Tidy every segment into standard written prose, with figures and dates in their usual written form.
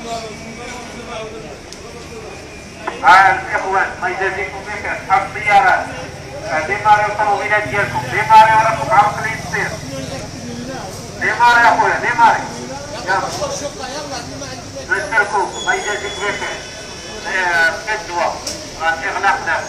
الإخوان الله يجازيكم بخير، أصحاب السيارات ديماري الطوموبيلات ديالكم، ديماري وراكم عارف اللي تصير، ديماري يا خويا ديماري، يلا نشكركم الله يجازيكم بخير. الدواء راه إغلاق دابا.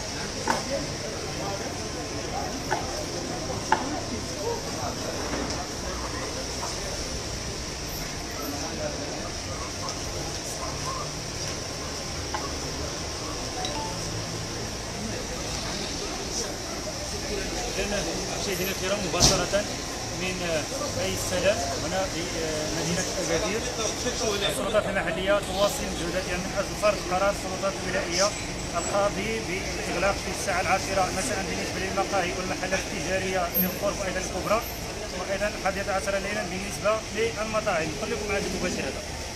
مشاهدينا الكرام مباشرة من حي السلام هنا بمدينة أكادير. السلطات المحلية تواصل جهودها من أجل فرض قرار السلطات الولائية القاضي بالإغلاق في الساعة 10 مساء بالنسبة للمقاهي والمحلات التجارية للقرب وأيضا الكبرى، وأيضا 11 ليلا بالنسبة للمطاعم. نخليكم مع هذه المباشرة.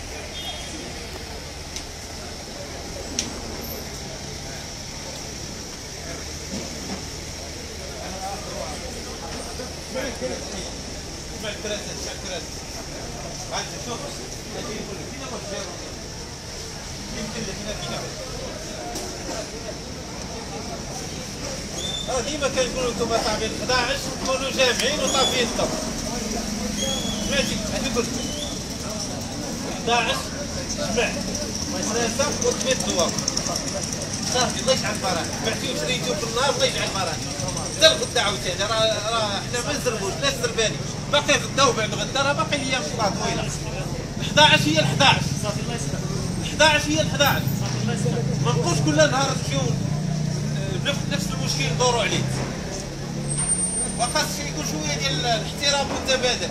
ديما كنقولوا لكم طابين 11 تكونوا جامعين وطافيين الضوء. سمعتي هذه قلت 11 جمع وثلاثة وطفي الضوء صافي الله يجعل المراحل. بعتي وشريتو في النهار الله يجعل المراحل. حتى الغدا عاوتاني راه حنا ما نزربوش لا الزرباني باقي غدا وبعد غدا راه باقي ايام صلاه طويله. 11 هي 11 صافي الله يسلمك. 11 هي 11 ما نبقوش كل نهار نمشيو نفس المشكل ندوروا عليه. وخاص يكون شويه ديال الاحترام المتبادل.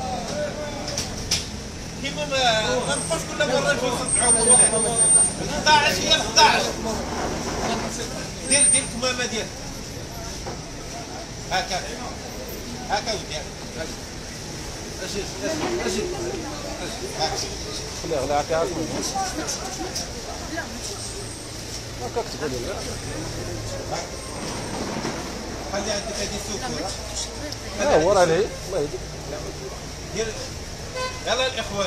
كيما ما نبقوش كل مره نمشيو نصدعوا. 11 هي 11 دير الكمامه ديالك هكا هكا ودي اجي خليها لا هكا هكاك تقولي لا خلي عندك هذه السكر. لا هو راه ليه الله يهديك. يلا الاخوان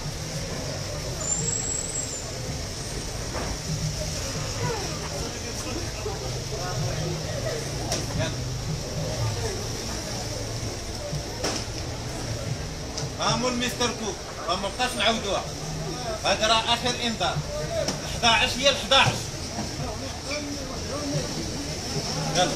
هامون مستر كوك ما بقاش نعاودوها. هذا راه اخر انذار. 11 هي 11. يلا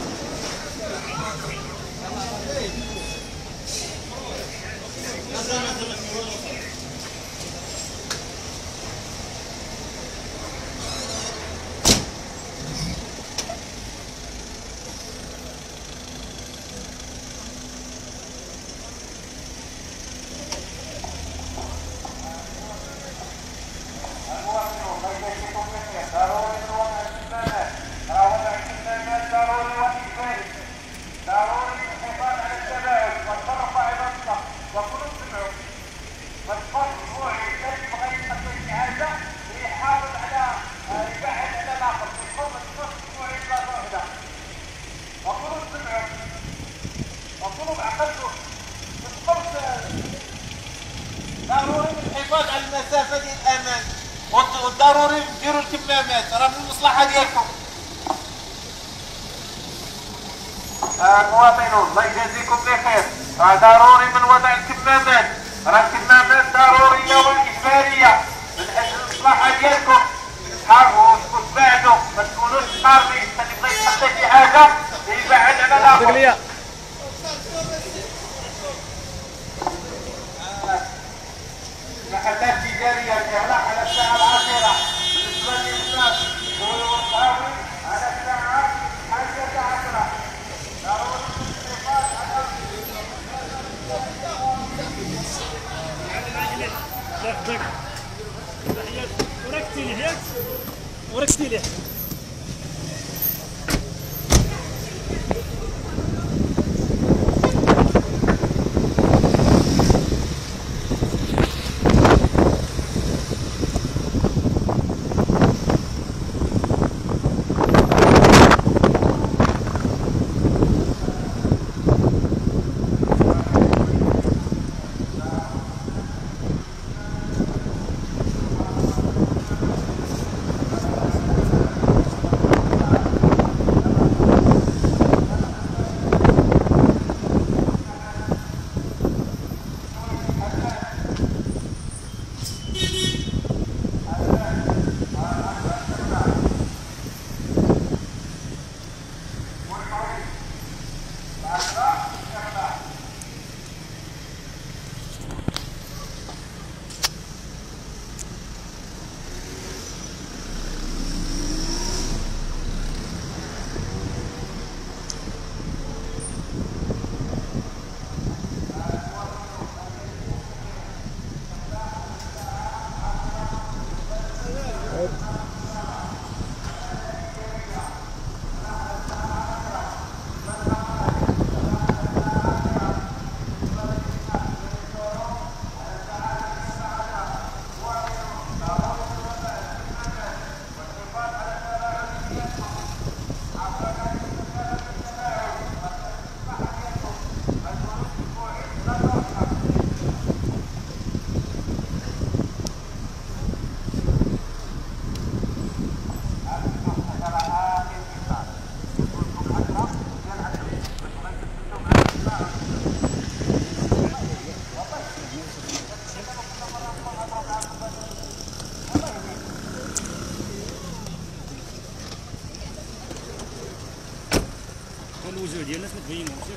ضروري الحفاظ على المسافه ديال الامان والضروري ديروا الكمامات راه من المصلحه ديالكم. المواطنون الله يجازيكم بخير، راه ضروري من وضع الكمامات، راه الكمامات ضروريه واجباريه من اجل المصلحه ديالكم. تحاربوا وتبعدوا ما تكونوش مقاربين، اللي بغى يتحدى شي حاجه يبعد على الاخر. المحلات التجاريه الاغلاق على الساعه 10 بالنسبه للناس والمقاوي على الساعه 11. ضروري الحفاظ على وركتي ليه الوجوه ديال الناس ما تبينوش.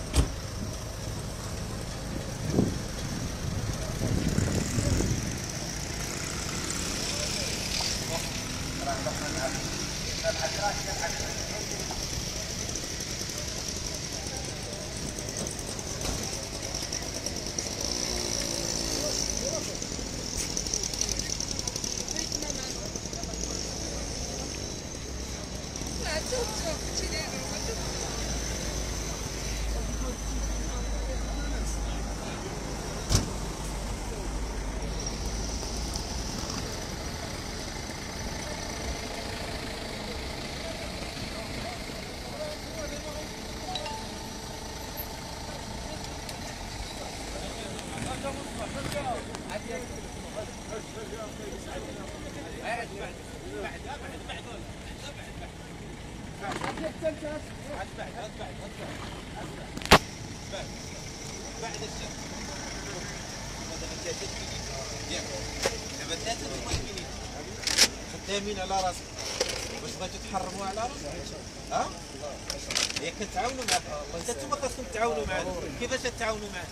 خدامين على راسك واش بغيتو تحرموا على راسك؟ ها؟ ياك كتعاونوا معاك، حتى نتوما خاصكم تعاونوا معانا، كيفاش تتعاونوا معانا؟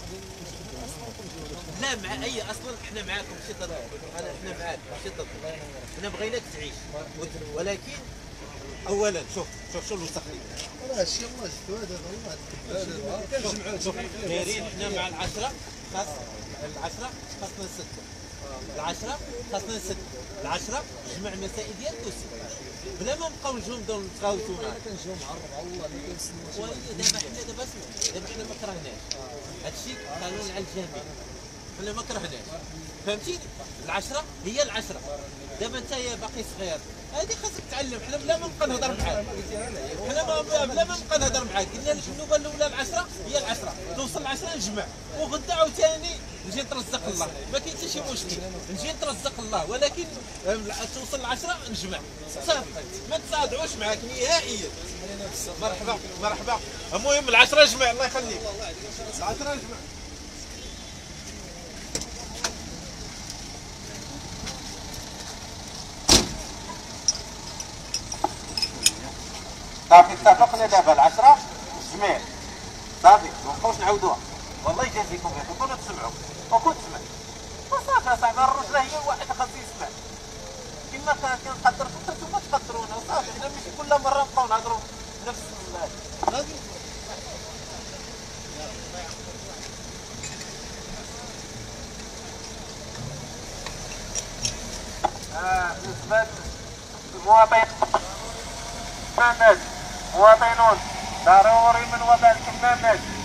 لا مع اي اصلا حنا معاكم ماشي ضدكم، حنا معاك ماشي ضدكم، حنا بغيناك تعيش ولكن اولا شوف الوسخ راه شي الله جدو هذا والله شوف دايرين حنا مع العشرة خاصنا نسدوا العشرة خاصنا نسدوا العشرة جمع المسائل ديالك وسد بلا ما نبقاو نجيو نبداو نتغاوتوا معاك كنجيو مع الله اللي كنسناو دابا حنا ما كرهناش هادشي قانون على الجميع حنا ما كرهناش فهمتيني العشرة هي العشرة دابا انت باقي صغير هذه خاصك تعلم حنا بلا ما نبقى نهضر معاك بلا ما نبقى نهضر معاك قلنا لك النوبه الاولى العشرة هي العشرة توصل العشرة نجمع وغدا عاوتاني نجي نترزق الله ما كاين حتى شي مشكل نجي نترزق الله ولكن توصل العشرة نجمع صافي ما تصادعوش معاك نهائيا مرحبا المهم العشرة جمع الله يخليك العشرة جمع صافي اتفقنا دابا العشرة الجميع صافي ما نبقاوش نعاودوها والله يجازيكم بخير وكونوا تسمعوا وكون تسمع وصافي اصاحبي الرجله هي الواحد خاصو يسمع كما كنقدركم نتوما تقدرونا وصافي حنا ماشي كل مره نبقاو نهضروا نفس هذه بالنسبه للمواطنين مواطنون ضروري من وضع الكمامات